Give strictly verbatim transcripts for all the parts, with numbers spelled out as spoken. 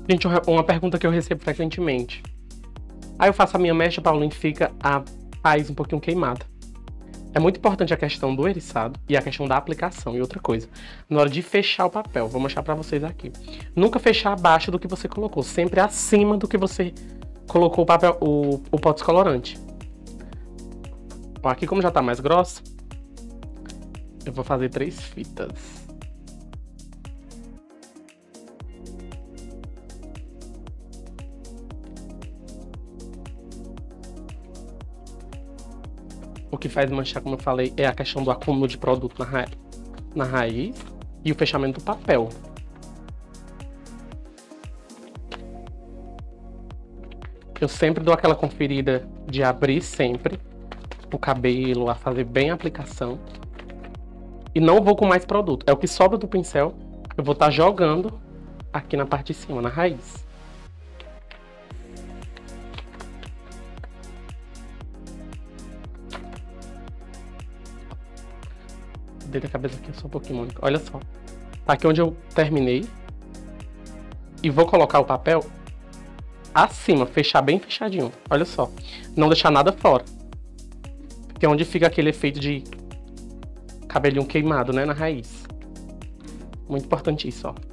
Gente, uma pergunta que eu recebo frequentemente. Aí eu faço a minha mecha, Paulinho, fica a raiz um pouquinho queimada. É muito importante a questão do eriçado e a questão da aplicação. E outra coisa, na hora de fechar o papel, vou mostrar pra vocês aqui. Nunca fechar abaixo do que você colocou, sempre acima do que você colocou o papel, o, o pó descolorante. Ó, aqui como já tá mais grosso, eu vou fazer três fitas. O que faz manchar, como eu falei, é a questão do acúmulo de produto na, ra na raiz e o fechamento do papel. Eu sempre dou aquela conferida de abrir sempre o cabelo, a fazer bem a aplicação. E não vou com mais produto. É o que sobra do pincel, eu vou estar jogando aqui na parte de cima, na raiz. Dei a cabeça aqui só um pouquinho, Mônica. Olha só. Tá aqui onde eu terminei. E vou colocar o papel acima, fechar bem fechadinho. Olha só. Não deixar nada fora. Porque é onde fica aquele efeito de cabelinho queimado, né, na raiz. Muito importante isso, ó.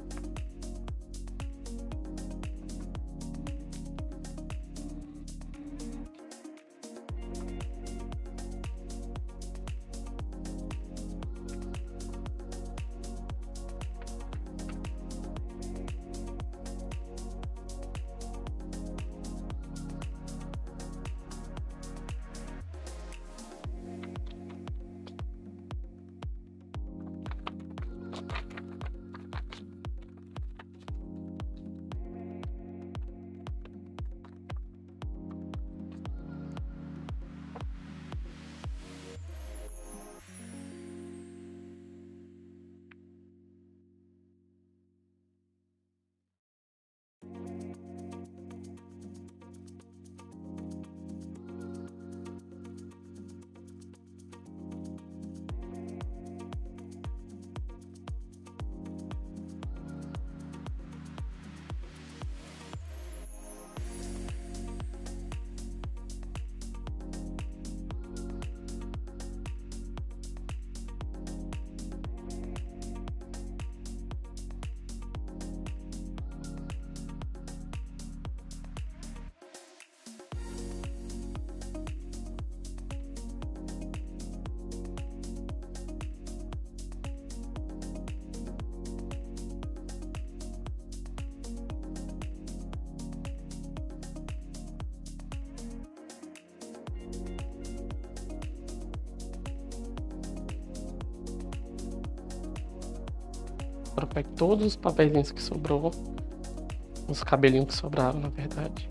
Agora pego todos os papéis que sobrou. Os cabelinhos que sobraram, na verdade.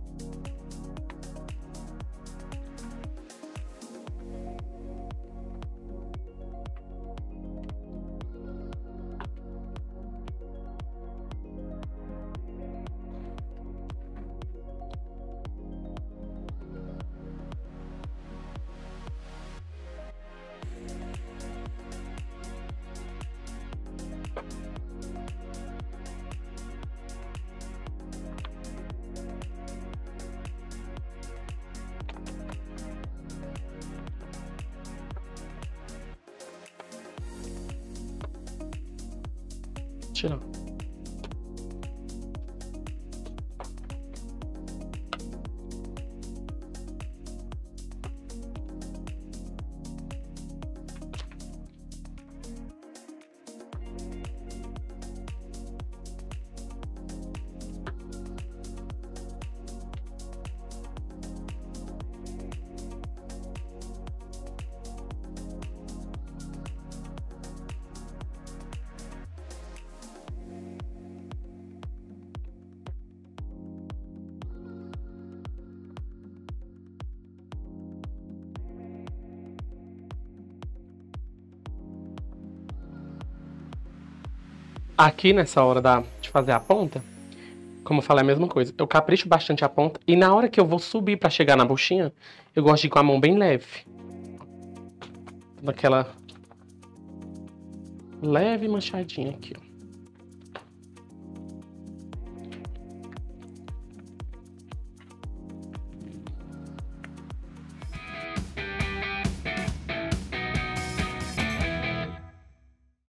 Tirar. Aqui nessa hora da, de fazer a ponta, como eu falei, a mesma coisa. Eu capricho bastante a ponta e na hora que eu vou subir pra chegar na buchinha, eu gosto de ir com a mão bem leve. Daquela leve manchadinha aqui, ó.